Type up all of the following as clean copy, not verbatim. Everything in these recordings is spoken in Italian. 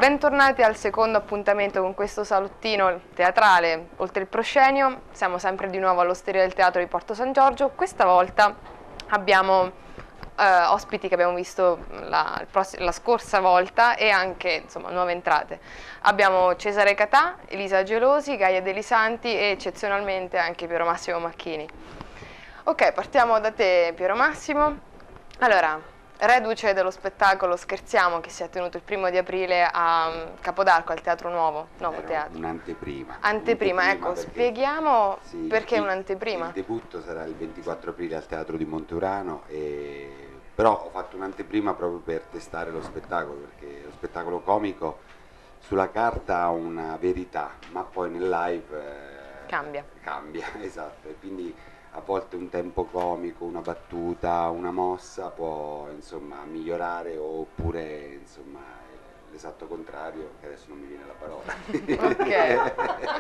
Bentornati al secondo appuntamento con questo salottino teatrale oltre il proscenio. Siamo sempre di nuovo all'Osteria del Teatro di Porto San Giorgio. Questa volta abbiamo ospiti che abbiamo visto la scorsa volta e anche insomma nuove entrate. Abbiamo Cesare Catà, Elisa Gelosi, Gaia Delisanti e eccezionalmente anche Piero Massimo Macchini. Ok, partiamo da te Piero Massimo. Allora, reduce dello spettacolo Scherziamo che si è tenuto il 1° aprile a Capodarco al Teatro Nuovo, Nuovo Teatro. Un'anteprima. Anteprima, ecco, spieghiamo perché un'anteprima. Il debutto sarà il 24 aprile al Teatro di Monteurano, però ho fatto un'anteprima proprio per testare lo spettacolo, perché lo spettacolo comico sulla carta ha una verità, ma poi nel live Cambia, esatto, e quindi a volte un tempo comico, una battuta, una mossa può insomma migliorare, oppure insomma l'esatto contrario, che adesso non mi viene la parola.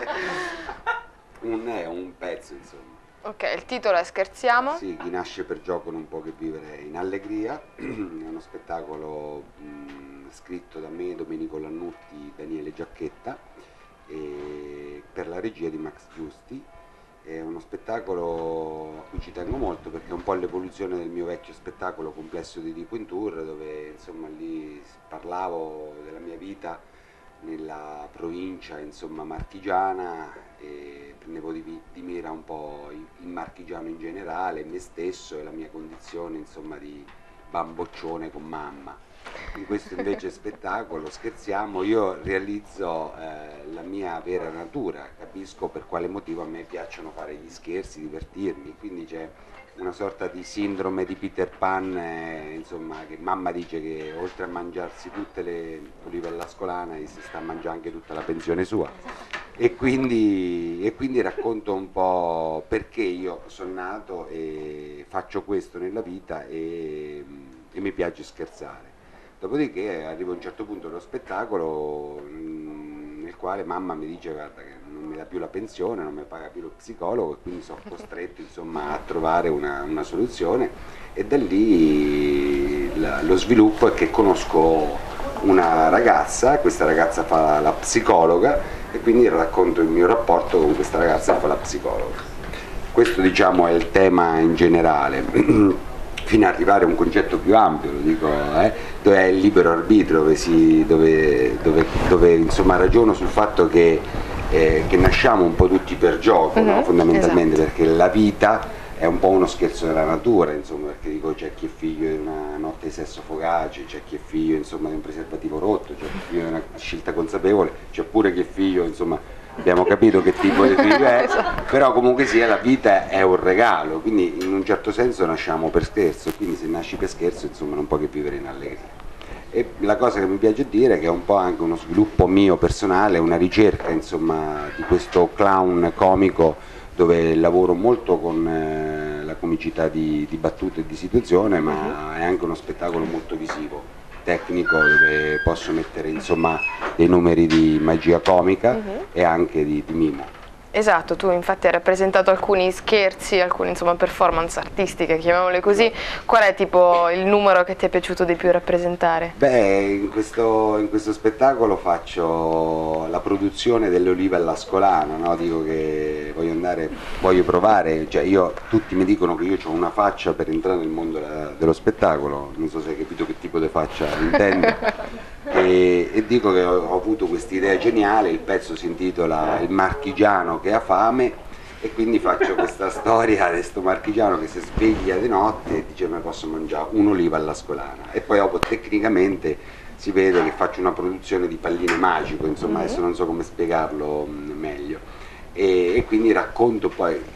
Ok. È un pezzo insomma. Ok, il titolo è Scherziamo. Sì, chi nasce per gioco non può che vivere in allegria. È uno spettacolo scritto da me, Domenico Lannutti, Daniele Giacchetta, per la regia di Max Giusti. È uno spettacolo a cui ci tengo molto perché è un po' l'evoluzione del mio vecchio spettacolo Complesso di Edipo in Tour, dove insomma lì parlavo della mia vita nella provincia insomma marchigiana e prendevo di mira un po' il marchigiano in generale, me stesso e la mia condizione insomma di bamboccione con mamma. In questo invece spettacolo Scherziamo io realizzo la mia vera natura, capisco per quale motivo a me piacciono fare gli scherzi, divertirmi, quindi c'è una sorta di sindrome di Peter Pan, insomma, che mamma dice che oltre a mangiarsi tutte le olive all'ascolana si sta a mangiare anche tutta la pensione sua, e quindi racconto un po' perché io sono nato e faccio questo nella vita e mi piace scherzare. Dopodiché arrivo a un certo punto dello spettacolo nel quale mamma mi dice guarda che non mi dà più la pensione, non mi paga più lo psicologo, e quindi sono costretto insomma a trovare una soluzione, e da lì lo sviluppo è che conosco una ragazza, questa ragazza fa la psicologa e quindi racconto il mio rapporto con questa ragazza che fa la psicologa. Questo diciamo è il tema in generale. Fino ad arrivare a un concetto più ampio, lo dico, dove è il libero arbitrio, dove insomma ragiono sul fatto che nasciamo un po' tutti per gioco, no? Fondamentalmente, esatto. Perché la vita è un po' uno scherzo della natura, insomma, perché dico c'è chi è figlio di una notte di sesso fugace, c'è chi è figlio insomma di un preservativo rotto, c'è chi è figlio di una scelta consapevole, c'è pure chi è figlio insomma. Abbiamo capito che tipo di figlio è, però comunque sia la vita è un regalo, quindi in un certo senso nasciamo per scherzo, quindi se nasci per scherzo insomma non puoi che vivere in allegria. E la cosa che mi piace dire è che è un po' anche uno sviluppo mio personale, una ricerca insomma di questo clown comico, dove lavoro molto con la comicità di battute e di situazione, ma è anche uno spettacolo molto visivo, tecnico, dove posso mettere insomma dei numeri di magia comica e anche di mimo. Esatto, tu infatti hai rappresentato alcuni scherzi, alcune insomma performance artistiche, chiamiamole così. Qual è tipo il numero che ti è piaciuto di più rappresentare? Beh, in questo spettacolo faccio la produzione delle olive all'ascolana, no? Dico che voglio provare, cioè tutti mi dicono che io ho una faccia per entrare nel mondo dello spettacolo, non so se hai capito che tipo di faccia intendo. E dico che ho avuto questa idea geniale, il pezzo si intitola Il marchigiano che ha fame, e quindi faccio questa storia di questo marchigiano che si sveglia di notte e dice ma posso mangiare un'oliva all'ascolana, e poi dopo tecnicamente si vede che faccio una produzione di palline magico, insomma adesso non so come spiegarlo meglio, e quindi racconto poi.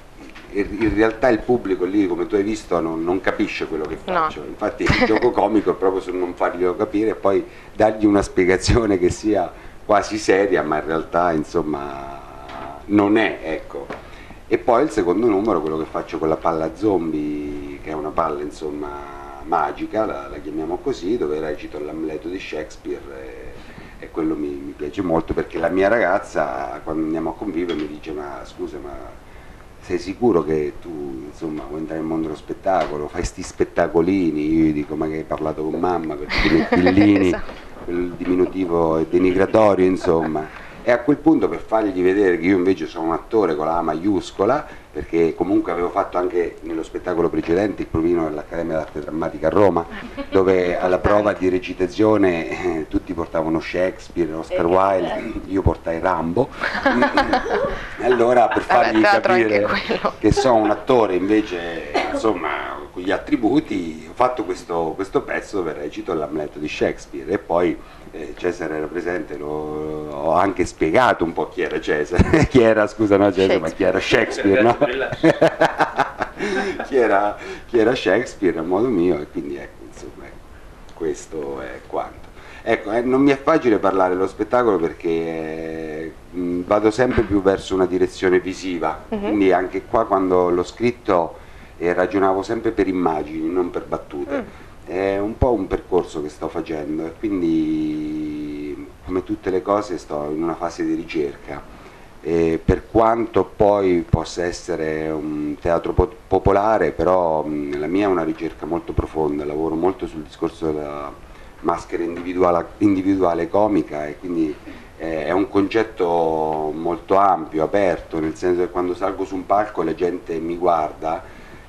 In realtà il pubblico lì, come tu hai visto, non capisce quello che faccio, no. Infatti il gioco comico è proprio su non farglielo capire e poi dargli una spiegazione che sia quasi seria, ma in realtà insomma non è, ecco. E poi il secondo numero, quello che faccio con la palla zombie, che è una palla insomma magica, la chiamiamo così, dove recito l'Amleto di Shakespeare, e quello mi piace molto, perché la mia ragazza quando andiamo a convivere mi dice ma scusa, ma sei sicuro che tu insomma vuoi entrare nel mondo dello spettacolo, fai sti spettacolini? Io gli dico ma che hai parlato con mamma, perché ti metti lì, quel diminutivo denigratorio, insomma. E a quel punto, per fargli vedere che io invece sono un attore con la A maiuscola, perché comunque avevo fatto anche nello spettacolo precedente il provino dell'Accademia d'Arte Drammatica a Roma, dove alla prova di recitazione tutti portavano Shakespeare, Oscar Wilde, io portai Rambo. Allora, per fargli capire che sono un attore invece, insomma, con gli attributi, ho fatto questo pezzo dove recito l'Amleto di Shakespeare. E poi Cesare era presente, ho anche spiegato un po' chi era Cesare, chi era, scusa, no Cesare, ma chi era Shakespeare, no? chi era Shakespeare a modo mio, e quindi ecco, insomma, questo è quanto. Ecco, non mi è facile parlare dello spettacolo perché vado sempre più verso una direzione visiva, quindi anche qua quando l'ho scritto ragionavo sempre per immagini, non per battute. È un po' un percorso che sto facendo e quindi, come tutte le cose, sto in una fase di ricerca. Per quanto poi possa essere un teatro popolare, però la mia è una ricerca molto profonda, lavoro molto sul discorso della maschera individuale comica, e quindi è un concetto molto ampio, aperto, nel senso che quando salgo su un palco e la gente mi guarda,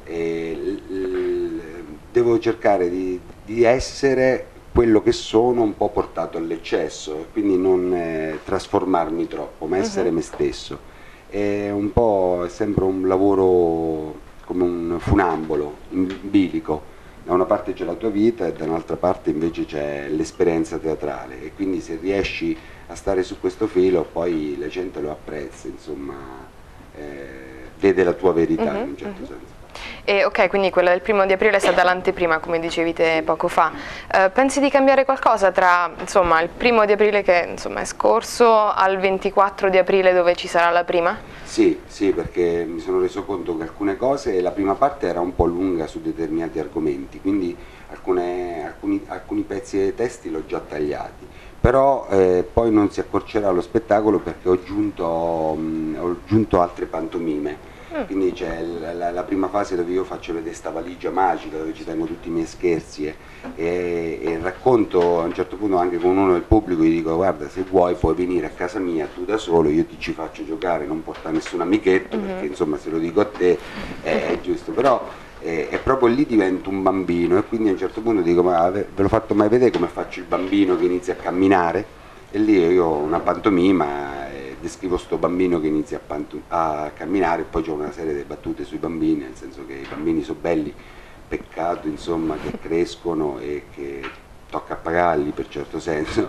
devo cercare di essere quello che sono, un po' portato all'eccesso, e quindi non trasformarmi troppo, ma essere me stesso. È un po' sempre un lavoro come un funambolo, in bilico. Da una parte c'è la tua vita e da un'altra parte invece c'è l'esperienza teatrale, e quindi se riesci a stare su questo filo poi la gente lo apprezza, insomma, vede la tua verità in un certo senso. Ok, quindi quella del 1° aprile è stata l'anteprima, come dicevi te poco fa. Pensi di cambiare qualcosa tra, insomma, il 1° aprile che, insomma, è scorso al 24 di aprile dove ci sarà la prima? Sì, perché mi sono reso conto che alcune cose, la prima parte era un po' lunga su determinati argomenti, quindi alcuni pezzi dei testi l'ho già tagliati, però poi non si accorcerà lo spettacolo perché ho aggiunto altre pantomime. Quindi c'è la prima fase dove io faccio vedere questa valigia magica dove ci tengo tutti i miei scherzi e racconto a un certo punto anche con uno del pubblico, gli dico: guarda, se vuoi puoi venire a casa mia tu da solo, io ti ci faccio giocare, non portare nessun amichetto, perché insomma se lo dico a te è giusto, però è proprio lì divento un bambino, e quindi a un certo punto dico: ma ve l'ho fatto mai vedere come faccio il bambino che inizia a camminare? E lì io ho una pantomima, descrivo sto bambino che inizia a camminare, e poi c'ho una serie di battute sui bambini, nel senso che i bambini sono belli, peccato insomma che crescono e che tocca pagarli per certo senso.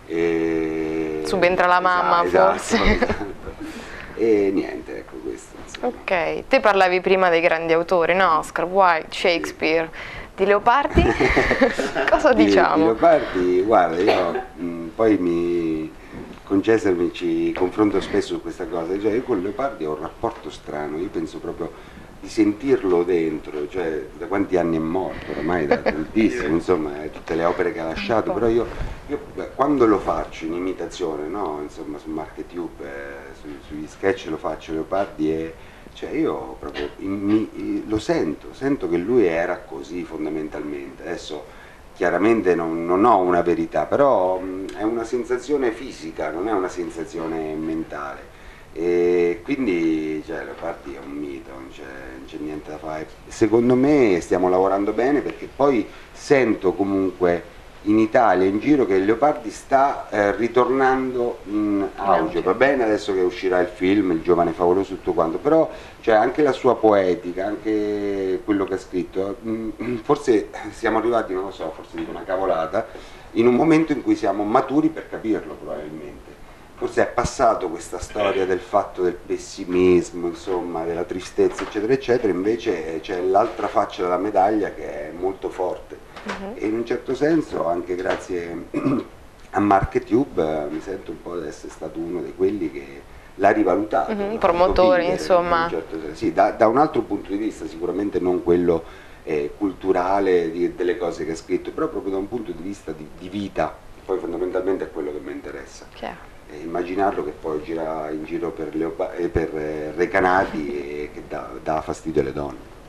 Subentra la mamma, forse. Esatto. E niente, ecco questo. Insomma. Ok, te parlavi prima dei grandi autori, no? Oscar Wilde, Shakespeare. Di Leopardi? Cosa diciamo? Di Leopardi, guarda, io poi con Cesare mi ci confronto spesso su questa cosa, cioè io con Leopardi ho un rapporto strano, io penso proprio di sentirlo dentro, cioè da quanti anni è morto, ormai da tantissimo, insomma, tutte le opere che ha lasciato, però io quando lo faccio in imitazione, no? Insomma, su MarketTube, sugli sketch lo faccio Leopardi, e cioè io proprio lo sento che lui era così fondamentalmente. Adesso chiaramente non ho una verità, però è una sensazione fisica, non è una sensazione mentale, e quindi cioè, Leopardi è un mito, non c'è niente da fare. Secondo me stiamo lavorando bene, perché poi sento comunque in Italia, in giro, che Leopardi sta ritornando in auge. Va bene adesso che uscirà il film, Il giovane favoloso, tutto quanto, però cioè, anche la sua poetica, anche quello che ha scritto, forse siamo arrivati, non lo so, forse dico una cavolata, in un momento in cui siamo maturi per capirlo probabilmente. Forse è passato questa storia del fatto del pessimismo, insomma, della tristezza, eccetera, eccetera, invece c'è l'altra faccia della medaglia che è molto forte. E in un certo senso, anche grazie a MarketTube, mi sento un po' di essere stato uno di quelli che l'ha rivalutato. Promotori, insomma. In certo senso. Sì, da un altro punto di vista, sicuramente non quello culturale delle cose che ha scritto, però proprio da un punto di vista di vita, che poi fondamentalmente è quello che mi interessa. Immaginarlo che poi gira in giro per recanati e che dà fastidio alle donne.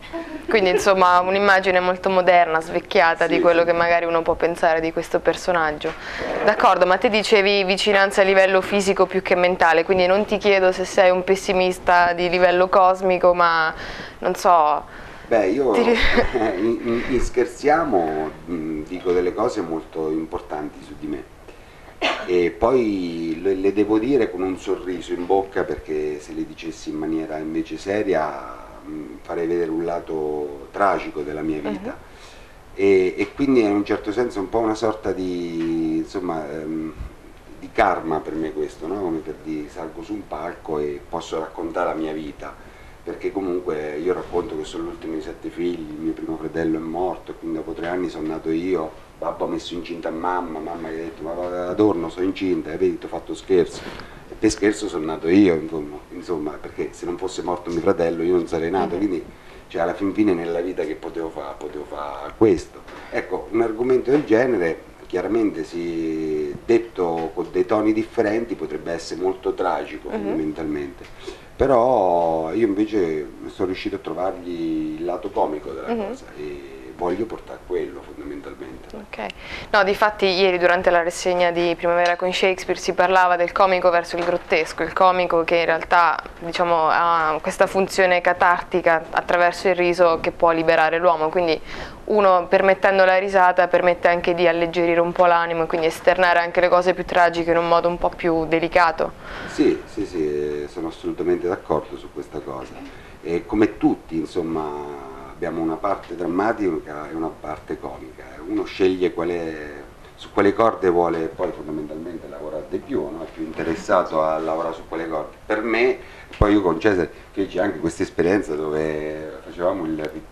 Quindi insomma un'immagine molto moderna, svecchiata Sì, di quello sì. che magari uno può pensare di questo personaggio. D'accordo, ma te dicevi vicinanza a livello fisico più che mentale, quindi non ti chiedo se sei un pessimista di livello cosmico, ma non so... Beh, io ti ri- in Scherziamo dico delle cose molto importanti su di me e poi le devo dire con un sorriso in bocca, perché se le dicessi in maniera invece seria farei vedere un lato tragico della mia vita. E quindi è in un certo senso un po' una sorta di, insomma, di karma per me questo, no? Come per dire, salgo su un palco e posso raccontare la mia vita, perché comunque io racconto che sono l'ultimo di 7 figli, il mio primo fratello è morto, e quindi dopo 3 anni sono nato io, babbo ha messo incinta a mamma, mamma gli ha detto ma Adorno sono incinta, e vedi ti ho fatto scherzo, e per scherzo sono nato io, insomma, perché se non fosse morto mio fratello io non sarei nato, quindi cioè, alla fin fine nella vita che potevo fare questo. Ecco, un argomento del genere chiaramente detto con dei toni differenti potrebbe essere molto tragico fondamentalmente, però io invece sono riuscito a trovargli il lato comico della cosa e voglio portare quello fondamentalmente. Ok, no, difatti ieri durante la rassegna di Primavera con Shakespeare si parlava del comico verso il grottesco, il comico che in realtà diciamo, ha questa funzione catartica attraverso il riso che può liberare l'uomo, quindi uno permettendo la risata permette anche di alleggerire un po' l'animo e quindi esternare anche le cose più tragiche in un modo un po' più delicato. Sì, sì, sì, sono assolutamente d'accordo su questa cosa. E come tutti, insomma, abbiamo una parte drammatica e una parte comica. Uno sceglie su quale corde vuole poi fondamentalmente lavorare di più, no? È più interessato a lavorare su quelle corde. Per me, poi io con Cesare feci anche questa esperienza dove facevamo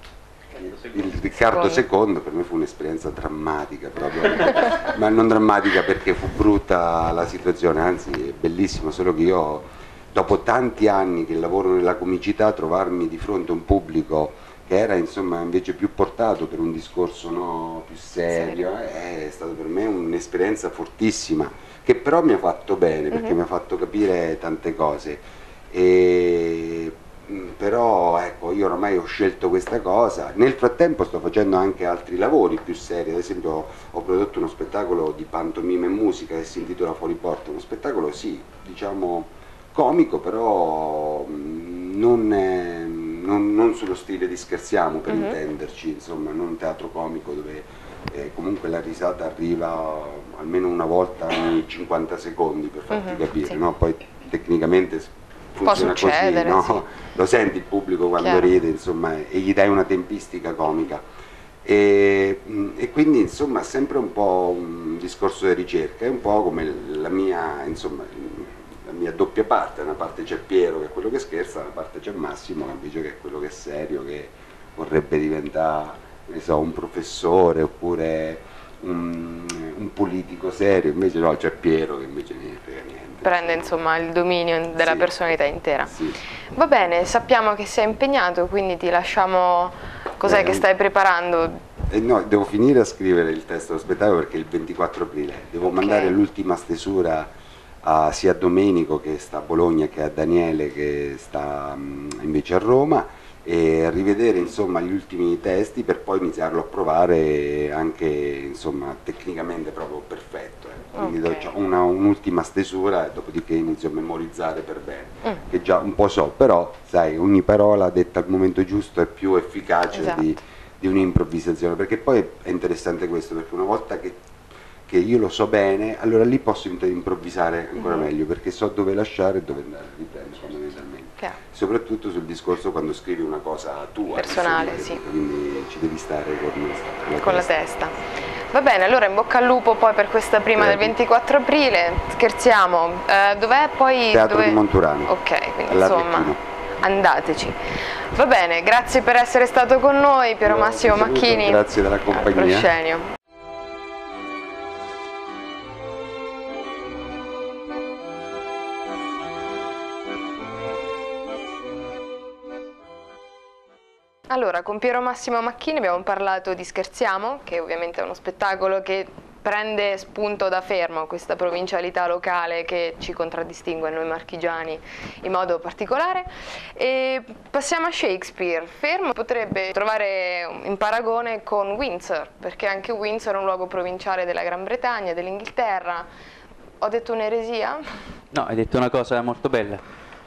il Riccardo II, per me fu un'esperienza drammatica proprio, ma non drammatica perché fu brutta la situazione, anzi è bellissimo, solo che io dopo tanti anni che lavoro nella comicità trovarmi di fronte a un pubblico che era insomma invece più portato per un discorso, no, più serio, è stata per me un'esperienza fortissima che però mi ha fatto bene perché mi ha fatto capire tante cose. Però ecco, io ormai ho scelto questa cosa, nel frattempo sto facendo anche altri lavori più seri, ad esempio ho prodotto uno spettacolo di pantomima e musica che si intitola Fuori Porta, uno spettacolo sì, diciamo comico, però non sullo stile di Scherziamo per intenderci, insomma, non teatro comico dove comunque la risata arriva almeno una volta ogni 50 secondi per farti capire, sì. no? Poi tecnicamente funziona così, no? sì. Lo senti il pubblico quando Chiaro. ride, insomma, e gli dai una tempistica comica. E quindi insomma è sempre un po' un discorso di ricerca, è un po' come la mia, insomma, la mia doppia parte, una parte c'è Piero che è quello che scherza, una parte c'è Massimo che invece che è quello che è serio, che vorrebbe diventare, ne so, un professore oppure un politico serio, invece no, c'è Piero che invece ne frega niente. Prende insomma il dominio della personalità intera. Sì. Va bene, sappiamo che sei impegnato, quindi ti lasciamo. Cos'è che stai preparando? No, devo finire a scrivere il testo dello spettacolo perché è il 24 aprile, devo mandare l'ultima stesura sia a Domenico che sta a Bologna che a Daniele che sta invece a Roma, e rivedere insomma gli ultimi testi per poi iniziarlo a provare anche insomma tecnicamente proprio perfetto. Quindi ho un'ultima stesura e dopodiché inizio a memorizzare per bene, che già un po' so, però sai, ogni parola detta al momento giusto è più efficace di un'improvvisazione, perché poi è interessante questo, perché una volta che io lo so bene, allora lì posso improvvisare ancora meglio, perché so dove lasciare e dove andare a riprendere fondamentalmente. Soprattutto sul discorso quando scrivi una cosa tua, personale, insomma, sì. Quindi ci devi stare Con la testa. Va bene, allora in bocca al lupo poi per questa prima del 24 aprile, Scherziamo. Dov'è poi? Teatro di Monturano. Ok, quindi insomma andateci. Va bene, grazie per essere stato con noi, Piero Massimo Macchini. Grazie della compagnia. Al proscenio. Allora, con Piero Massimo Macchini abbiamo parlato di Scherziamo, che ovviamente è uno spettacolo che prende spunto da Fermo, questa provincialità locale che ci contraddistingue a noi marchigiani in modo particolare. E passiamo a Shakespeare. Fermo potrebbe trovare in paragone con Windsor, perché anche Windsor è un luogo provinciale della Gran Bretagna, dell'Inghilterra. Ho detto un'eresia? No, hai detto una cosa molto bella,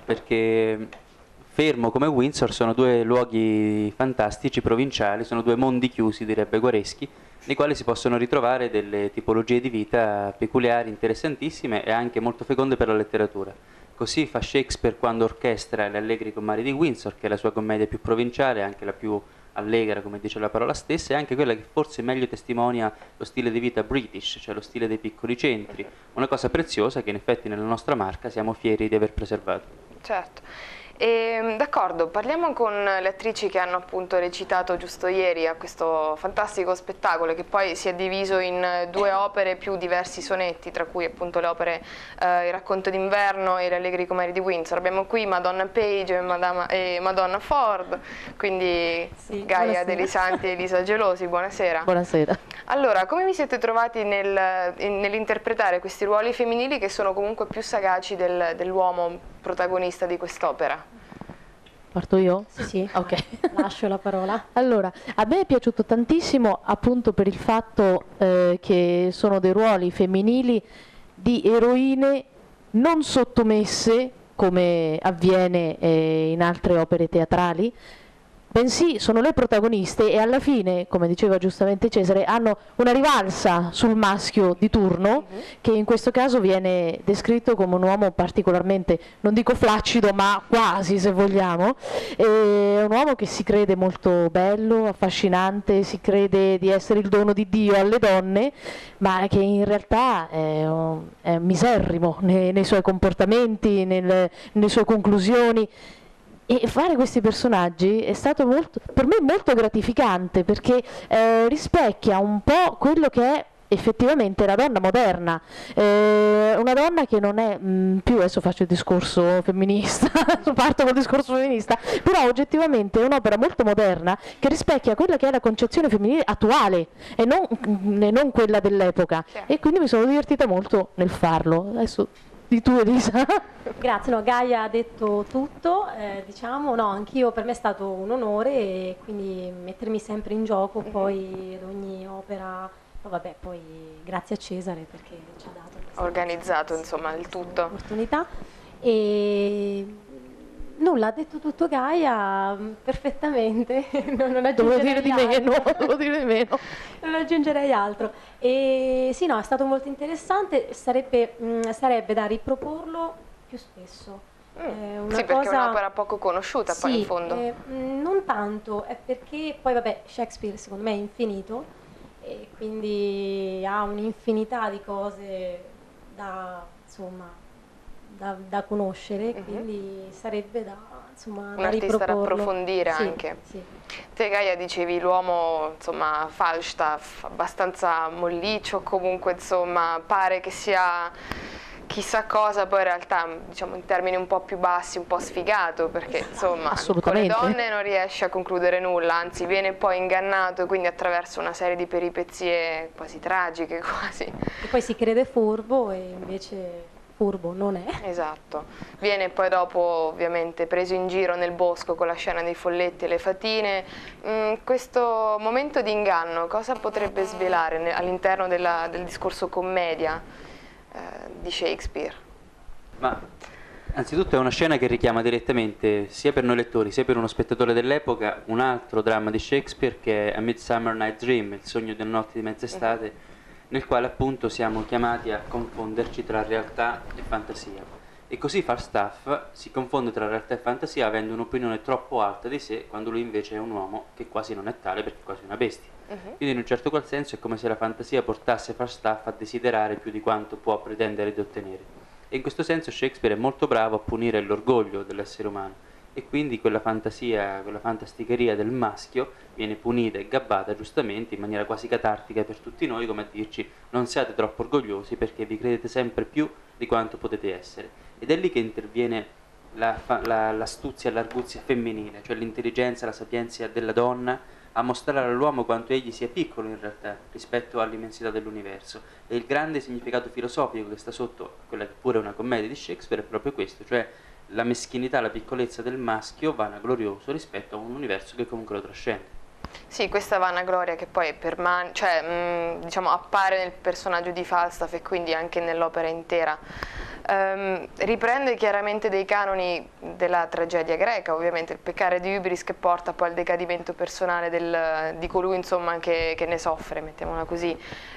perché Fermo come Windsor sono due luoghi fantastici, provinciali, sono due mondi chiusi, direbbe Guareschi, nei quali si possono ritrovare delle tipologie di vita peculiari, interessantissime e anche molto feconde per la letteratura. Così fa Shakespeare quando orchestra Le Allegri comari di Windsor, che è la sua commedia più provinciale, anche la più allegra, come dice la parola stessa, e anche quella che forse meglio testimonia lo stile di vita british, cioè lo stile dei piccoli centri, una cosa preziosa che in effetti nella nostra marca siamo fieri di aver preservato. Certo. D'accordo, parliamo con le attrici che hanno appunto recitato giusto ieri a questo fantastico spettacolo che poi si è diviso in due opere più diversi sonetti, tra cui appunto le opere Il racconto d'inverno e Le Allegri comari di Windsor. Abbiamo qui Madonna Page e Madonna Ford, quindi Sì, Gaia buonasera. Delisanti e Elisa Gelosi, buonasera. Buonasera. Allora, come vi siete trovati nell'interpretare questi ruoli femminili che sono comunque più sagaci dell'uomo protagonista di quest'opera? Parto io? Sì, Ok. lascio la parola. Allora, a me è piaciuto tantissimo appunto per il fatto che sono dei ruoli femminili di eroine non sottomesse come avviene in altre opere teatrali, bensì sono le protagoniste e alla fine, come diceva giustamente Cesare, hanno una rivalsa sul maschio di turno, che in questo caso viene descritto come un uomo particolarmente, non dico flaccido, ma quasi, se vogliamo. È un uomo che si crede molto bello, affascinante, si crede di essere il dono di Dio alle donne, ma che in realtà è miserrimo nei suoi comportamenti, nelle sue conclusioni. E fare questi personaggi è stato per me molto gratificante, perché rispecchia un po' quello che è effettivamente la donna moderna, una donna che non è più, adesso faccio il discorso femminista, parto col discorso femminista, però oggettivamente è un'opera molto moderna che rispecchia quella che è la concezione femminile attuale e non quella dell'epoca, e quindi mi sono divertita molto nel farlo. Adesso di tu, Elisa. Grazie, no, Gaia ha detto tutto, diciamo, no, anch'io, per me è stato un onore, e quindi mettermi sempre in gioco poi ad ogni opera, vabbè, poi grazie a Cesare perché ci ha dato questa Organizzato, insomma, il tutto. opportunità. E nulla, ha detto tutto Gaia perfettamente, non Dovevo dire aggiungerei di altro. meno, dovevo dire di meno. Non aggiungerei altro. E sì, no, è stato molto interessante, sarebbe da riproporlo più spesso. Una Sì, perché cosa... è un'opera poco conosciuta poi in fondo. non tanto, è perché poi vabbè, Shakespeare secondo me è infinito e quindi ha un'infinità di cose da, insomma, da conoscere, quindi sarebbe da, insomma, Un artista da riproporlo. approfondire Sì, anche. sì. Te Gaia dicevi l'uomo, insomma, Falstaff, abbastanza molliccio, comunque insomma pare che sia chissà cosa, poi in realtà diciamo in termini un po' più bassi, un po' sfigato, perché insomma con le Assolutamente. donne non riesce a concludere nulla, anzi viene poi ingannato, e quindi attraverso una serie di peripezie quasi tragiche quasi. E poi si crede furbo e invece furbo non è. Esatto, viene poi dopo ovviamente preso in giro nel bosco con la scena dei folletti e le fatine. Questo momento di inganno cosa potrebbe svelare all'interno del discorso commedia di Shakespeare? Ma anzitutto è una scena che richiama direttamente, sia per noi lettori sia per uno spettatore dell'epoca, un altro dramma di Shakespeare che è A Midsummer Night's Dream, il sogno di una notte di mezz'estate, nel quale appunto siamo chiamati a confonderci tra realtà e fantasia. E così Falstaff si confonde tra realtà e fantasia avendo un'opinione troppo alta di sé, quando lui invece è un uomo che quasi non è tale perché è quasi una bestia. Quindi in un certo qual senso è come se la fantasia portasse Falstaff a desiderare più di quanto può pretendere di ottenere. E in questo senso Shakespeare è molto bravo a punire l'orgoglio dell'essere umano, e quindi quella fantasia, quella fantasticheria del maschio viene punita e gabbata giustamente in maniera quasi catartica per tutti noi, come a dirci: non siate troppo orgogliosi perché vi credete sempre più di quanto potete essere. Ed è lì che interviene l'astuzia e l'arguzia femminile, cioè l'intelligenza, la sapienza della donna a mostrare all'uomo quanto egli sia piccolo in realtà rispetto all'immensità dell'universo. E il grande significato filosofico che sta sotto quella che pure è una commedia di Shakespeare è proprio questo, cioè la meschinità, la piccolezza del maschio vanaglorioso rispetto a un universo che comunque lo trascende. Sì, questa vanagloria che poi permane, cioè, diciamo, appare nel personaggio di Falstaff e quindi anche nell'opera intera. Riprende chiaramente dei canoni della tragedia greca, ovviamente il peccare di Hybris che porta poi al decadimento personale di colui, insomma, che ne soffre, mettiamola così.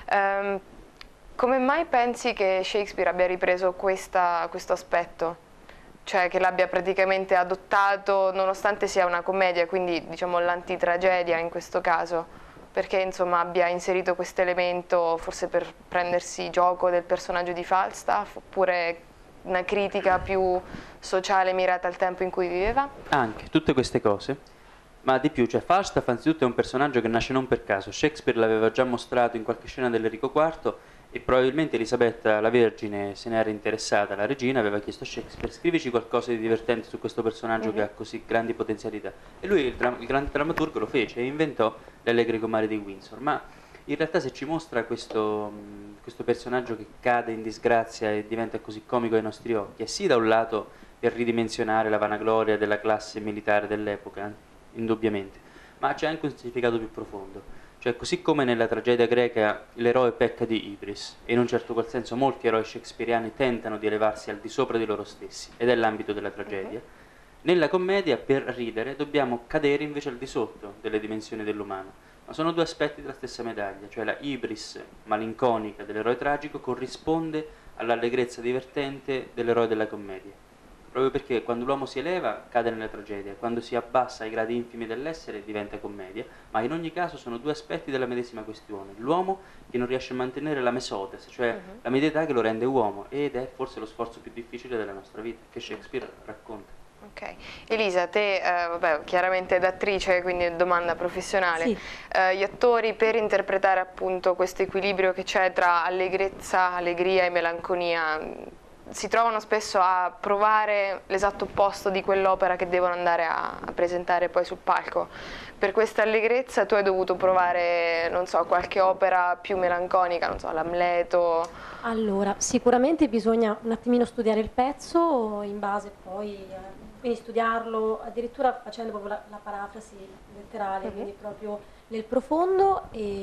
Come mai pensi che Shakespeare abbia ripreso questo aspetto? Cioè che l'abbia praticamente adottato nonostante sia una commedia, quindi diciamo l'antitragedia in questo caso, perché insomma abbia inserito questo elemento forse per prendersi gioco del personaggio di Falstaff, oppure una critica più sociale mirata al tempo in cui viveva? Anche tutte queste cose, ma di più, cioè Falstaff anzitutto è un personaggio che nasce non per caso. Shakespeare l'aveva già mostrato in qualche scena dell'Enrico IV e probabilmente Elisabetta la Vergine se ne era interessata, la regina aveva chiesto a Shakespeare scrivici qualcosa di divertente su questo personaggio che ha così grandi potenzialità, e lui, il grande drammaturgo, lo fece e inventò le Allegre comari di Windsor. Ma in realtà se ci mostra questo personaggio che cade in disgrazia e diventa così comico ai nostri occhi, è sì da un lato per ridimensionare la vanagloria della classe militare dell'epoca, indubbiamente, ma c'è anche un significato più profondo. Cioè, così come nella tragedia greca l'eroe pecca di ibris, e in un certo qual senso molti eroi shakespeariani tentano di elevarsi al di sopra di loro stessi, ed è l'ambito della tragedia, nella commedia per ridere dobbiamo cadere invece al di sotto delle dimensioni dell'umano. Ma sono due aspetti della stessa medaglia, cioè la ibris malinconica dell'eroe tragico corrisponde all'allegrezza divertente dell'eroe della commedia. Proprio perché quando l'uomo si eleva cade nella tragedia, quando si abbassa ai gradi infimi dell'essere diventa commedia, ma in ogni caso sono due aspetti della medesima questione. L'uomo che non riesce a mantenere la mesotes, cioè la medietà che lo rende uomo, ed è forse lo sforzo più difficile della nostra vita, che Shakespeare racconta. Ok. Elisa, te vabbè, chiaramente da attrice, quindi domanda professionale, Sì. Gli attori per interpretare appunto questo equilibrio che c'è tra allegrezza, allegria e melanconia, si trovano spesso a provare l'esatto opposto di quell'opera che devono andare a presentare poi sul palco. Per questa allegrezza tu hai dovuto provare, non so, qualche opera più melanconica, non so, l'Amleto. Allora, sicuramente bisogna un attimino studiare il pezzo in base poi, quindi studiarlo addirittura facendo proprio la parafrasi letterale, quindi proprio nel profondo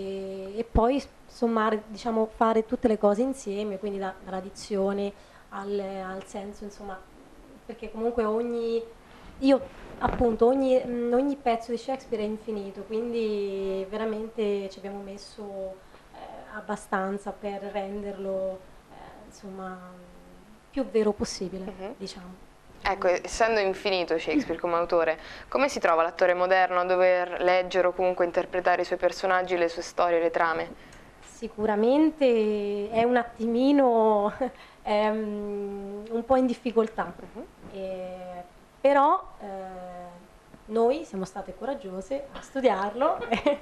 e poi sommare, diciamo, fare tutte le cose insieme, quindi dalla dizione al senso, insomma, perché comunque ogni pezzo di Shakespeare è infinito, quindi veramente ci abbiamo messo abbastanza per renderlo insomma più vero possibile, diciamo. Ecco, essendo infinito Shakespeare come autore, come si trova l'attore moderno a dover leggere o comunque interpretare i suoi personaggi, le sue storie, le trame? Sicuramente è un attimino un po' in difficoltà, però noi siamo state coraggiose a studiarlo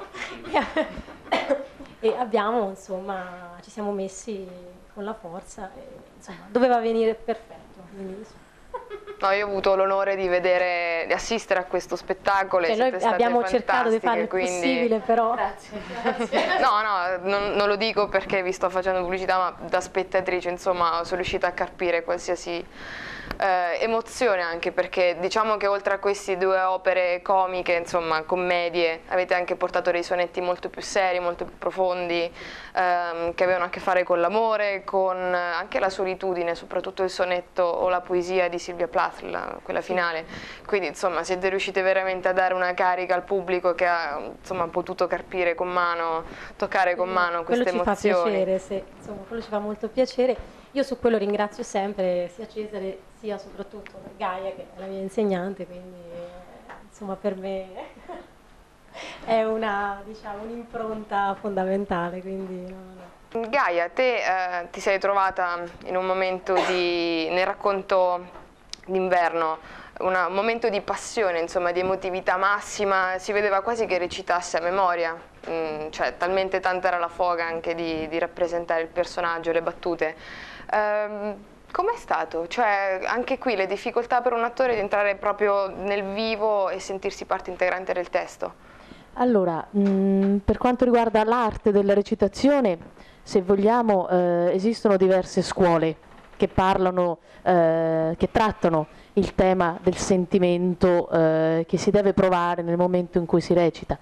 e abbiamo, insomma, ci siamo messi con la forza e, insomma, doveva venire perfetto. Quindi, no, io ho avuto l'onore di assistere a questo spettacolo e siete noi state abbiamo cercato di fare il quindi... possibile, però... Grazie. No, non lo dico perché vi sto facendo pubblicità, ma da spettatrice, insomma, sono riuscita a carpire qualsiasi emozione, anche perché diciamo che oltre a queste due opere comiche, insomma, commedie, avete anche portato dei sonetti molto più seri, molto più profondi, che avevano a che fare con l'amore, con anche la solitudine, soprattutto il sonetto o la poesia di Sylvia Plath, quella finale. Quindi, insomma, siete riuscite veramente a dare una carica al pubblico che ha, insomma, potuto carpire con mano, toccare con mano queste emozioni. Quello ci fa piacere, sì. Insomma, quello ci fa molto piacere. Io su quello ringrazio sempre sia Cesare sia soprattutto Gaia, che è la mia insegnante, quindi insomma per me è una, diciamo, un'impronta fondamentale. Quindi, no. Gaia, te ti sei trovata in un momento nel racconto d'inverno, un momento di passione, insomma, di emotività massima, si vedeva quasi che recitasse a memoria, cioè talmente tanta era la foga anche di rappresentare il personaggio, le battute. Com'è stato? Cioè, anche qui le difficoltà per un attore di entrare proprio nel vivo e sentirsi parte integrante del testo? Allora, per quanto riguarda l'arte della recitazione, se vogliamo, esistono diverse scuole che parlano, che trattano il tema del sentimento che si deve provare nel momento in cui si recita.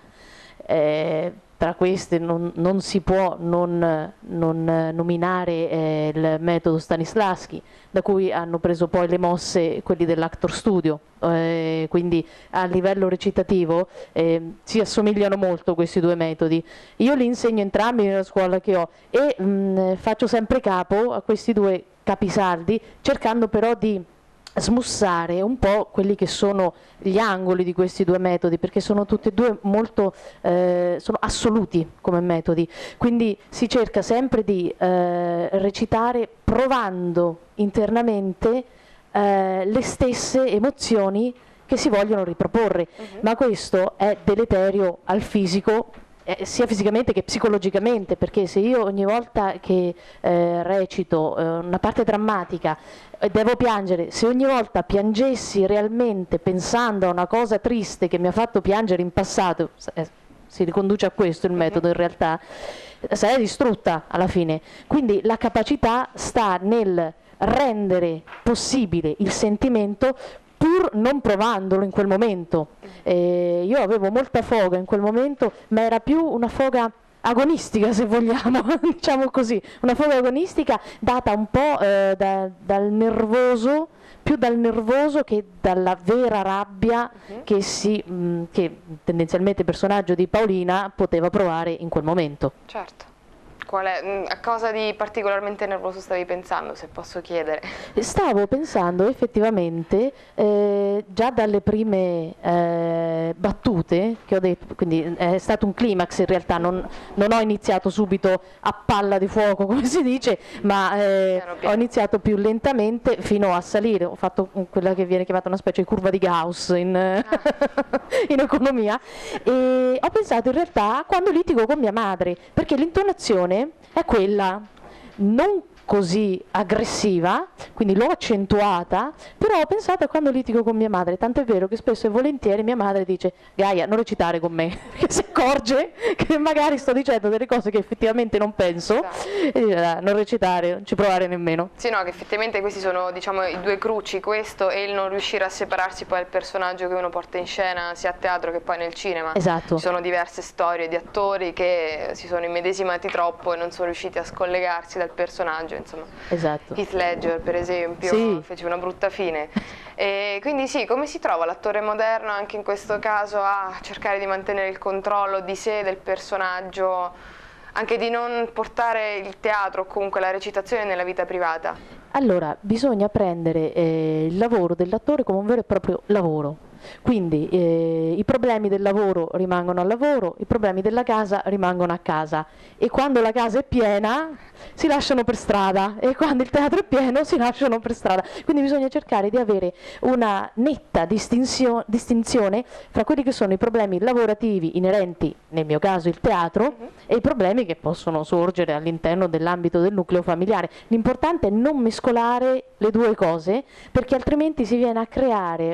Tra queste non si può non nominare il metodo Stanislavski, da cui hanno preso poi le mosse quelli dell'Actor Studio, quindi a livello recitativo si assomigliano molto questi due metodi. Io li insegno entrambi nella scuola che ho e faccio sempre capo a questi due capisaldi, cercando però di smussare un po' quelli che sono gli angoli di questi due metodi, perché sono tutti e due molto sono assoluti come metodi, quindi si cerca sempre di recitare provando internamente le stesse emozioni che si vogliono riproporre, ma questo è deleterio al fisico, sia fisicamente che psicologicamente, perché se io ogni volta che recito una parte drammatica devo piangere, se ogni volta piangessi realmente pensando a una cosa triste che mi ha fatto piangere in passato, si riconduce a questo il metodo in realtà, sarei distrutta alla fine. Quindi la capacità sta nel rendere possibile il sentimento pur non provandolo in quel momento. Io avevo molta foga in quel momento, ma era più una foga agonistica, se vogliamo, diciamo così, una foga agonistica data un po' dal nervoso, più dal nervoso che dalla vera rabbia che tendenzialmente il personaggio di Paolina poteva provare in quel momento. Certo. A cosa di particolarmente nervoso stavi pensando, se posso chiedere? Stavo pensando effettivamente, già dalle prime battute che ho detto, quindi è stato un climax in realtà, non ho iniziato subito a palla di fuoco come si dice, ma ho iniziato più lentamente fino a salire, ho fatto quella che viene chiamata una specie di curva di Gauss in economia, e ho pensato in realtà a quando litigo con mia madre, perché l'intonazione è quella non così aggressiva, quindi l'ho accentuata, però ho pensato a quando litigo con mia madre, tant'è vero che spesso e volentieri mia madre dice: Gaia, non recitare con me, perché si accorge che magari sto dicendo delle cose che effettivamente non penso, e dice: non recitare, non ci provare nemmeno. Sì, no, che effettivamente questi sono, diciamo, i due cruci, questo e il non riuscire a separarsi poi dal personaggio che uno porta in scena sia a teatro che poi nel cinema. Esatto. Ci sono diverse storie di attori che si sono immedesimati troppo e non sono riusciti a scollegarsi dal personaggio. Insomma, esatto. Heath Ledger per esempio, sì, fece una brutta fine. E quindi sì, come si trova l'attore moderno anche in questo caso a cercare di mantenere il controllo di sé, del personaggio, anche di non portare il teatro o comunque la recitazione nella vita privata? Allora, bisogna prendere il lavoro dell'attore come un vero e proprio lavoro. Quindi i problemi del lavoro rimangono al lavoro, i problemi della casa rimangono a casa, e quando la casa è piena si lasciano per strada, e quando il teatro è pieno si lasciano per strada. Quindi bisogna cercare di avere una netta distinzione fra quelli che sono i problemi lavorativi inerenti, nel mio caso il teatro, e i problemi che possono sorgere all'interno dell'ambito del nucleo familiare. L'importante è non mescolare le due cose, perché altrimenti si viene a creare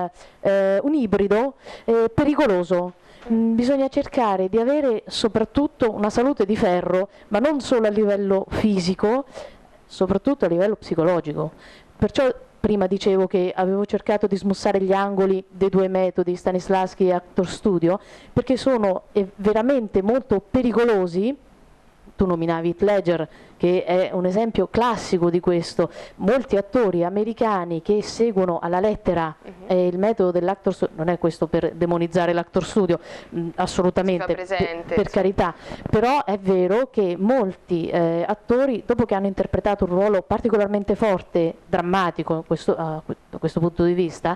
un ibrido pericoloso. Bisogna cercare di avere soprattutto una salute di ferro, ma non solo a livello fisico, soprattutto a livello psicologico. Perciò prima dicevo che avevo cercato di smussare gli angoli dei due metodi, Stanislavski e Actor Studio, perché sono veramente molto pericolosi. Tu nominavi Heath Ledger, che è un esempio classico di questo. Molti attori americani che seguono alla lettera il metodo dell'Actor Studio, non è questo per demonizzare l'Actor Studio, assolutamente, per carità, però è vero che molti attori, dopo che hanno interpretato un ruolo particolarmente forte, drammatico da questo punto di vista,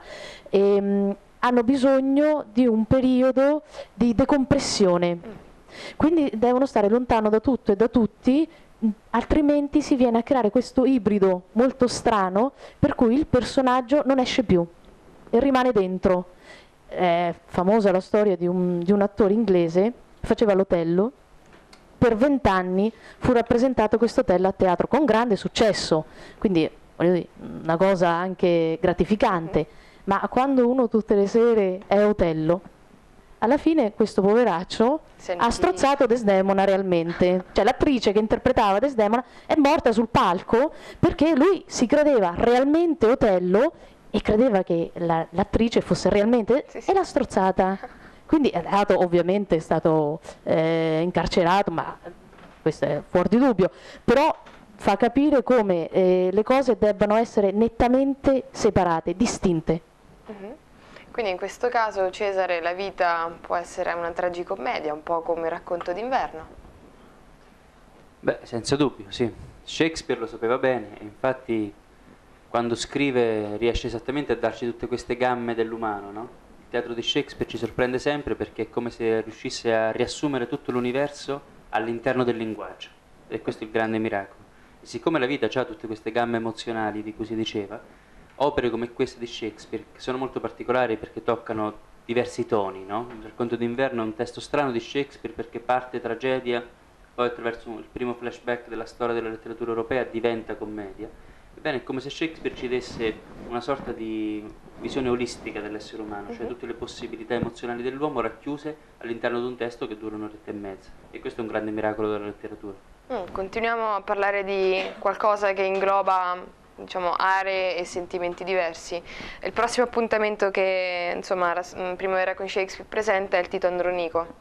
hanno bisogno di un periodo di decompressione. Quindi devono stare lontano da tutto e da tutti, altrimenti si viene a creare questo ibrido molto strano per cui il personaggio non esce più e rimane dentro. È famosa la storia di un attore inglese che faceva l'Otello. Per 20 anni fu rappresentato questo Otello a teatro con grande successo, quindi voglio dire, una cosa anche gratificante, ma quando uno tutte le sere è Otello, alla fine questo poveraccio ha strozzato Desdemona realmente, cioè l'attrice che interpretava Desdemona è morta sul palco perché lui si credeva realmente Otello e credeva che l'attrice fosse realmente, e l'ha strozzata. Quindi ovviamente è stato incarcerato, ma questo è fuori di dubbio, però fa capire come le cose debbano essere nettamente separate, distinte. Quindi in questo caso, Cesare, la vita può essere una tragicommedia, un po' come il Racconto d'inverno. Beh, senza dubbio, sì. Shakespeare lo sapeva bene, e infatti quando scrive riesce esattamente a darci tutte queste gamme dell'umano, no? Il teatro di Shakespeare ci sorprende sempre perché è come se riuscisse a riassumere tutto l'universo all'interno del linguaggio, e questo è il grande miracolo. E siccome la vita ha tutte queste gamme emozionali di cui si diceva, opere come queste di Shakespeare, che sono molto particolari perché toccano diversi toni, no? Il Racconto d'inverno è un testo strano di Shakespeare perché parte tragedia, poi attraverso il primo flashback della storia della letteratura europea diventa commedia. Ebbene, è come se Shakespeare ci desse una sorta di visione olistica dell'essere umano, cioè tutte le possibilità emozionali dell'uomo racchiuse all'interno di un testo che dura un'oretta e mezza. E questo è un grande miracolo della letteratura. Continuiamo a parlare di qualcosa che ingloba, diciamo, aree e sentimenti diversi. Il prossimo appuntamento che, insomma, Primavera con Shakespeare presenta è il Tito Andronico.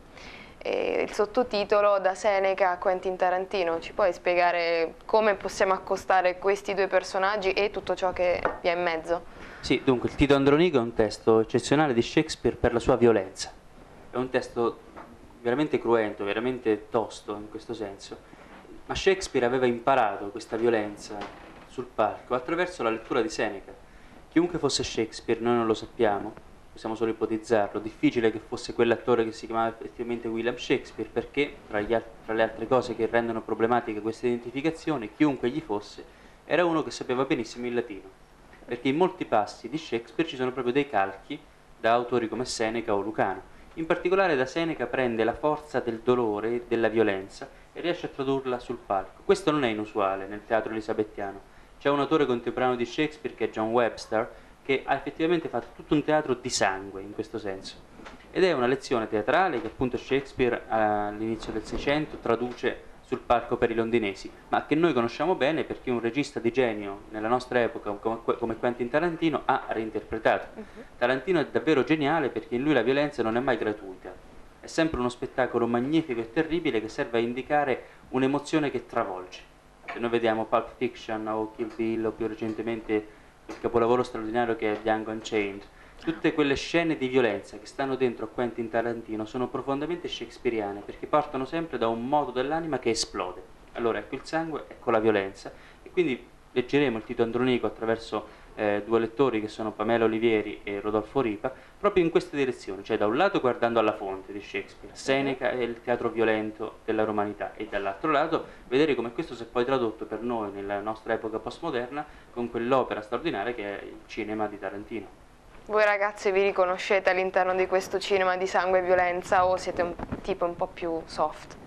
Il sottotitolo Da Seneca a Quentin Tarantino. Ci puoi spiegare come possiamo accostare questi due personaggi e tutto ciò che vi è in mezzo? Sì, dunque il Tito Andronico è un testo eccezionale di Shakespeare per la sua violenza. È un testo veramente cruento, veramente tosto in questo senso. Ma Shakespeare aveva imparato questa violenza sul palco attraverso la lettura di Seneca. Chiunque fosse Shakespeare, noi non lo sappiamo, possiamo solo ipotizzarlo. Difficile che fosse quell'attore che si chiamava effettivamente William Shakespeare, perché tra le altre cose che rendono problematica questa identificazione, chiunque gli fosse era uno che sapeva benissimo il latino, perché in molti passi di Shakespeare ci sono proprio dei calchi da autori come Seneca o Lucano. In particolare da Seneca prende la forza del dolore, della violenza, e riesce a tradurla sul palco. Questo non è inusuale nel teatro elisabettiano. C'è un autore contemporaneo di Shakespeare che è John Webster, che ha effettivamente fatto tutto un teatro di sangue in questo senso, ed è una lezione teatrale che appunto Shakespeare all'inizio del Seicento traduce sul palco per i londinesi, ma che noi conosciamo bene perché un regista di genio nella nostra epoca come Quentin Tarantino ha reinterpretato. Tarantino è davvero geniale perché in lui la violenza non è mai gratuita, è sempre uno spettacolo magnifico e terribile che serve a indicare un'emozione che travolge. Se noi vediamo Pulp Fiction o Kill Bill o più recentemente il capolavoro straordinario che è Django Unchained, tutte quelle scene di violenza che stanno dentro a Quentin Tarantino sono profondamente shakespeariane perché partono sempre da un moto dell'anima che esplode. Allora ecco il sangue, ecco la violenza, e quindi leggeremo il Tito Andronico attraverso due lettori che sono Pamela Olivieri e Rodolfo Ripa, proprio in queste direzioni, cioè da un lato guardando alla fonte di Shakespeare, Seneca e il teatro violento della romanità, e dall'altro lato vedere come questo si è poi tradotto per noi nella nostra epoca postmoderna con quell'opera straordinaria che è il cinema di Tarantino. Voi ragazze vi riconoscete all'interno di questo cinema di sangue e violenza o siete un tipo un po' più soft?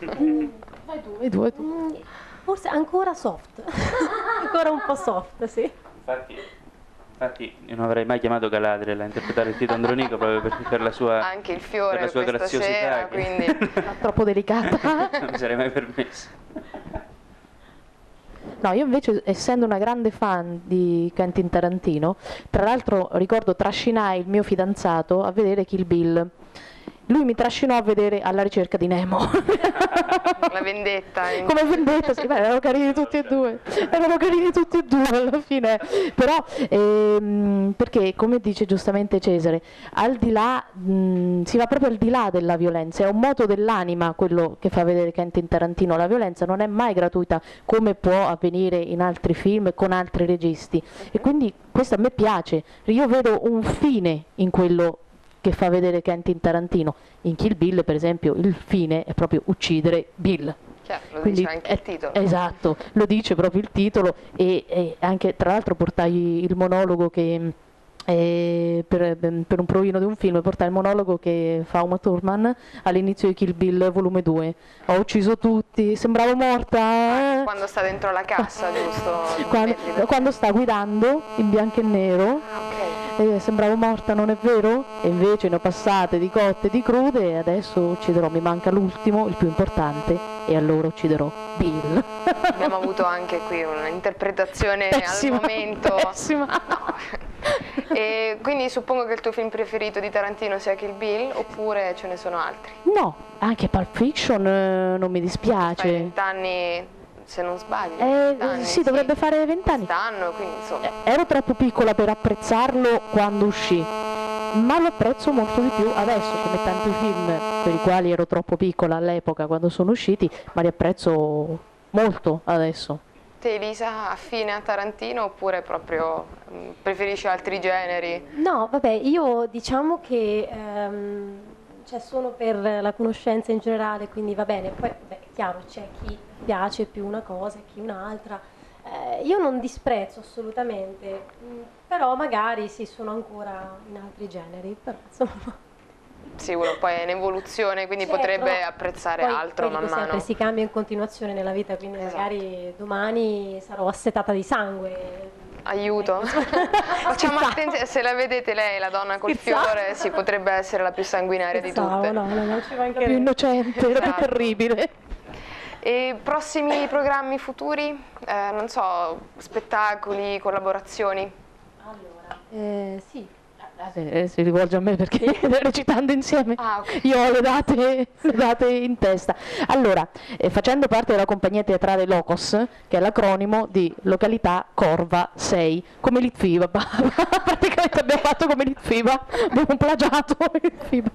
Vai tu. Forse ancora soft, ancora un po' soft, sì. Infatti io non avrei mai chiamato Galadriel a interpretare il Tito Andronico proprio per la sua, anche il fiore per la sua questa graziosità, sera, quindi Troppo delicata. non mi sarei mai permesso. No, io invece, essendo una grande fan di Quentin Tarantino, tra l'altro ricordo trascinai il mio fidanzato a vedere Kill Bill. Lui mi trascinò a vedere Alla ricerca di Nemo. la vendetta. Come vendetta, sì, beh, erano carini tutti e due. Erano carini tutti e due alla fine. Però, perché, come dice giustamente Cesare, al di là, si va proprio al di là della violenza. È un moto dell'anima quello che fa vedere Quentin Tarantino. La violenza non è mai gratuita come può avvenire in altri film con altri registi. E quindi questo a me piace. Io vedo un fine in quello che fa vedere Quentin Tarantino. In Kill Bill, per esempio, il fine è proprio uccidere Bill. Lo dice anche il titolo. Esatto, lo dice proprio il titolo, e anche tra l'altro portai il monologo che per un provino di un film portai il monologo che fa Uma Thurman all'inizio di Kill Bill volume 2. Ho ucciso tutti, sembravo morta. Quando sta dentro la cassa, giusto? Quando sta guidando in bianco e nero. sembravo morta, non è vero? E invece ne ho passate di cotte e di crude e adesso ucciderò, mi manca l'ultimo, il più importante, e allora ucciderò Bill. Abbiamo avuto anche qui un'interpretazione Pessima, al momento. pessima. No. E quindi suppongo che il tuo film preferito di Tarantino sia Kill Bill, oppure ce ne sono altri? No, anche Pulp Fiction non mi dispiace. Fai 20 anni, se non sbaglio. 20 anni, sì, dovrebbe fare 20 anni. Quest'anno, quindi insomma. Ero troppo piccola per apprezzarlo quando uscì, ma lo apprezzo molto di più adesso, come tanti film per i quali ero troppo piccola all'epoca quando sono usciti, ma li apprezzo molto adesso. Te, Elisa, affine a Tarantino oppure proprio preferisci altri generi? No, vabbè, io diciamo che cioè sono per la conoscenza in generale, quindi va bene. Poi, beh, è chiaro, c'è chi piace più una cosa e chi un'altra. Io non disprezzo assolutamente, però magari sì, sono ancora in altri generi, però insomma... Sì, uno poi è in evoluzione, quindi Certo, potrebbe no. apprezzare Poi altro man dico sempre, mano. si cambia in continuazione nella vita, quindi Esatto. magari domani sarò assetata di sangue. Aiuto. Facciamo attenzione, se la vedete lei, la donna col Scherzavo. fiore, sì, potrebbe essere la più sanguinaria di Scherzavo, tutte. no, non ci La mancherebbe. più innocente, la più Esatto. terribile. E prossimi programmi futuri? Non so, spettacoli, collaborazioni? Allora, sì. Si rivolge a me perché recitando insieme Ah, ok. io ho le date in testa. Allora, facendo parte della compagnia teatrale Locos, che è l'acronimo di località Corva 6, come Litfiba, praticamente abbiamo fatto come Litfiba, abbiamo plagiato Litfiba.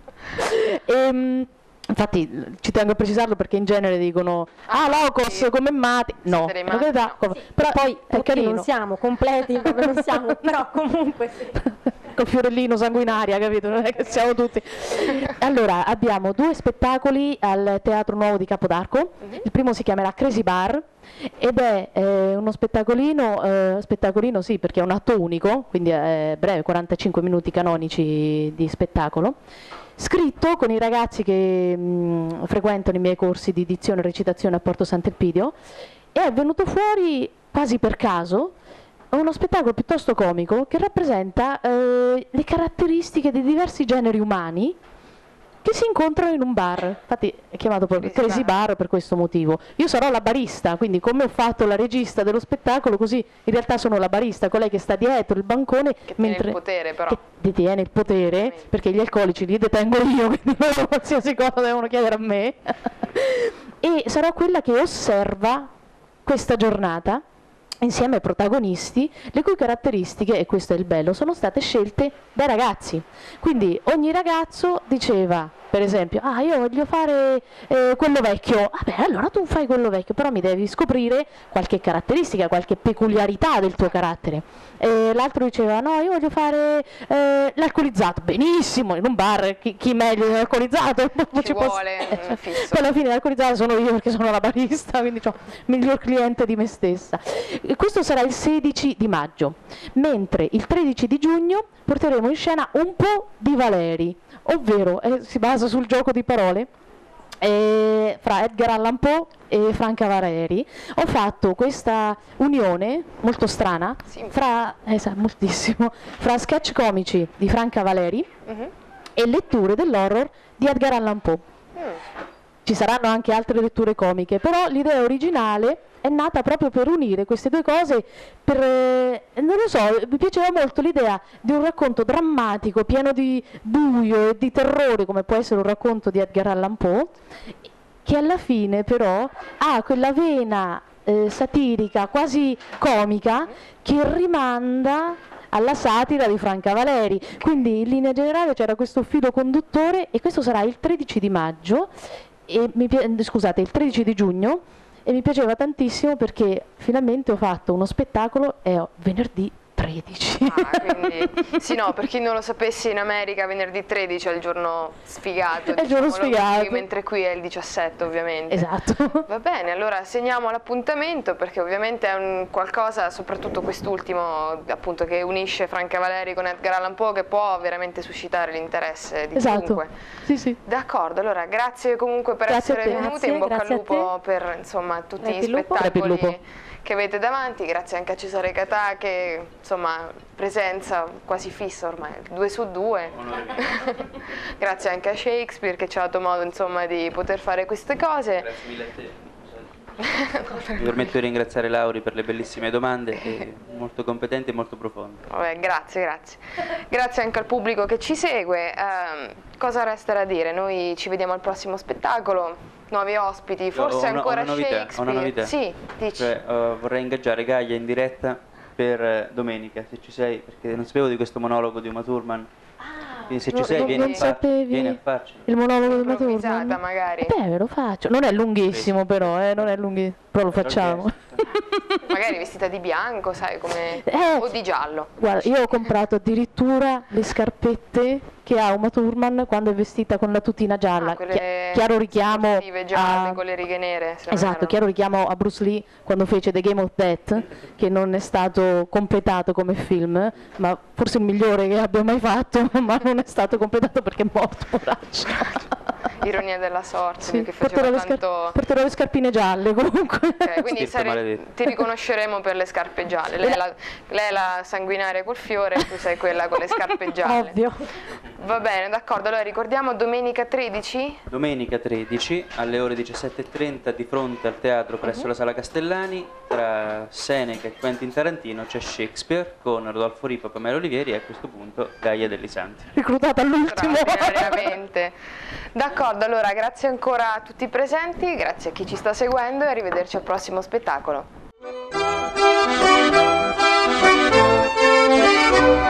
Infatti ci tengo a precisarlo perché in genere dicono Locos sì. come matti, no, Siete dei matti, località no. Corva. Sì, Però poi è tutti carino. non siamo completi, proprio non siamo, però comunque sì. Col fiorellino sanguinaria, capito? Non è che siamo tutti. Allora, abbiamo 2 spettacoli al Teatro Nuovo di Capodarco. Il primo si chiamerà Crazy Bar ed è uno spettacolino sì, perché è un atto unico, quindi è breve, 45 minuti canonici di spettacolo, scritto con i ragazzi che frequentano i miei corsi di dizione e recitazione a Porto Sant'Elpidio, e è venuto fuori quasi per caso uno spettacolo piuttosto comico che rappresenta le caratteristiche di diversi generi umani che si incontrano in un bar. Infatti è chiamato proprio Crazy Bar per questo motivo. Io sarò la barista, quindi come ho fatto la regista dello spettacolo, così in realtà sono la barista, colei che sta dietro il bancone, Che tiene il potere, però. che detiene il potere, perché gli alcolici li detengo io, quindi loro qualsiasi cosa devono chiedere a me. E sarò quella che osserva questa giornata insieme ai protagonisti, le cui caratteristiche, e questo è il bello, sono state scelte dai ragazzi. Quindi ogni ragazzo diceva, per esempio, io voglio fare quello vecchio, vabbè allora tu fai quello vecchio, però mi devi scoprire qualche caratteristica, qualche peculiarità del tuo carattere. L'altro diceva, no, io voglio fare l'alcolizzato, benissimo, in un bar chi meglio dell'alcolizzato? Ci vuole, fisso. Poi alla fine l'alcolizzato sono io perché sono la barista, quindi ho il miglior cliente di me stessa. E questo sarà il 16 di maggio, mentre il 13 di giugno porteremo in scena Un po' di Valeri, ovvero si basa sul gioco di parole fra Edgar Allan Poe e Franca Valeri. Ho fatto questa unione molto strana Sì. moltissimo, fra sketch comici di Franca Valeri Mhm. e letture dell'horror di Edgar Allan Poe. Ci saranno anche altre letture comiche, però l'idea originale è nata proprio per unire queste due cose, non lo so, mi piaceva molto l'idea di un racconto drammatico, pieno di buio e di terrore, come può essere un racconto di Edgar Allan Poe, che alla fine però ha quella vena satirica, quasi comica, che rimanda alla satira di Franca Valeri. Quindi in linea generale c'era questo filo conduttore, e questo sarà il 13 di maggio, scusate, il 13 di giugno, e mi piaceva tantissimo perché finalmente ho fatto uno spettacolo e ho venerdì 13. Quindi, sì, no, per chi non lo sapesse, in America venerdì 13 è il giorno sfigato. È il giorno diciamolo sfigato. così, mentre qui è il 17 ovviamente. Esatto. Va bene, allora segniamo l'appuntamento, perché ovviamente è un qualcosa, soprattutto quest'ultimo, appunto, che unisce Franca Valeri con Edgar Allan Poe, che può veramente suscitare l'interesse di Esatto. chiunque. Sì, sì. D'accordo, allora grazie comunque per Grazie a essere te. venuti, in bocca al Grazie a lupo per insomma tutti Crepi gli il lupo. Crepi il spettacoli lupo. che avete davanti, grazie anche a Cesare Catà che insomma insomma, presenza quasi fissa ormai, 2 su 2. Grazie anche a Shakespeare che ci ha dato modo, insomma, di poter fare queste cose. Grazie mille a te. Mi permetto di ringraziare Lauri per le bellissime domande, molto competenti e molto profonde. Vabbè, grazie. Grazie anche al pubblico che ci segue. Cosa resta da dire? Noi ci vediamo al prossimo spettacolo, nuovi ospiti, forse ancora Shakespeare. Ho una novità. Sì, dici. Cioè, vorrei ingaggiare Gaia in diretta per domenica, se ci sei, perché non sapevo di questo monologo di Uma Thurman. Quindi se ci sei vieni a farci. Il monologo di Uma Improvvisata, Thurman? magari. Beh, lo faccio. Non è lunghissimo però, non è lunghissimo, però lo facciamo. Magari vestita di bianco, sai, come... o di giallo. Guarda, io ho comprato addirittura le scarpette che ha Uma Thurman quando è vestita con la tutina gialla. Quelle Chiaro richiamo gialle a... con le righe nere. se non Esatto, erro. chiaro richiamo a Bruce Lee quando fece The Game of Death, che non è stato completato come film, ma forse il migliore che abbia mai fatto, ma non è stato completato perché è morto, poraccio. Ironia della sorte, Sì, che faceva tanto... porterò le scarpine gialle comunque. Ok, quindi ti riconosceremo per le scarpe gialle. Lei è la sanguinaria col fiore, tu sei quella con le scarpe gialle. Ovvio. Va bene, d'accordo. Allora ricordiamo domenica 13? Domenica 13 alle ore 17:30 di fronte al teatro presso la Sala Castellani, tra Seneca e Quentin Tarantino c'è Shakespeare con Rodolfo Ripa, Pamela Olivieri e a questo punto Gaia Dellisanti. Reclutata all'ultimo. Straordinariamente. D'accordo, allora grazie ancora a tutti i presenti, grazie a chi ci sta seguendo e arrivederci al prossimo spettacolo.